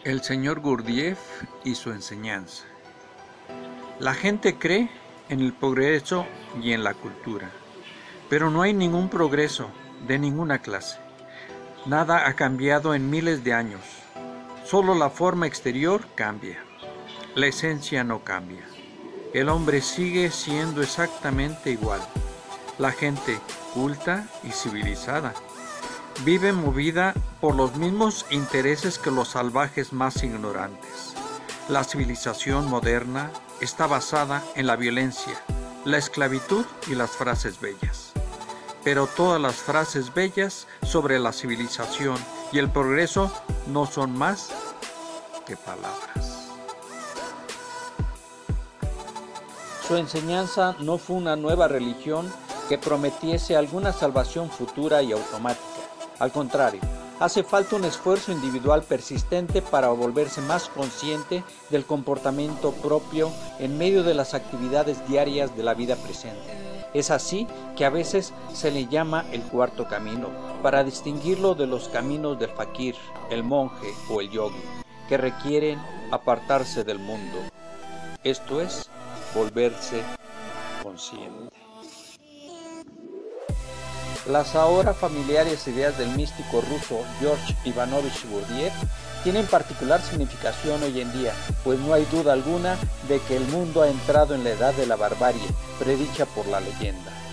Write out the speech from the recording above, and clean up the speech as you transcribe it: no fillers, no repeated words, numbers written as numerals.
El señor Gurdjieff y su enseñanza. La gente cree en el progreso y en la cultura, pero no hay ningún progreso de ninguna clase. Nada ha cambiado en miles de años. Solo la forma exterior cambia. La esencia no cambia. El hombre sigue siendo exactamente igual. La gente culta y civilizada vive movida por los mismos intereses que los salvajes más ignorantes. La civilización moderna está basada en la violencia, la esclavitud y las frases bellas. Pero todas las frases bellas sobre la civilización y el progreso no son más que palabras. Su enseñanza no fue una nueva religión que prometiese alguna salvación futura y automática. Al contrario, hace falta un esfuerzo individual persistente para volverse más consciente del comportamiento propio en medio de las actividades diarias de la vida presente. Es así que a veces se le llama el cuarto camino, para distinguirlo de los caminos del fakir, el monje o el yogi, que requieren apartarse del mundo. Esto es, volverse consciente. Las ahora familiares ideas del místico ruso George Ivanovich Gurdjieff tienen particular significación hoy en día, pues no hay duda alguna de que el mundo ha entrado en la edad de la barbarie, predicha por la leyenda.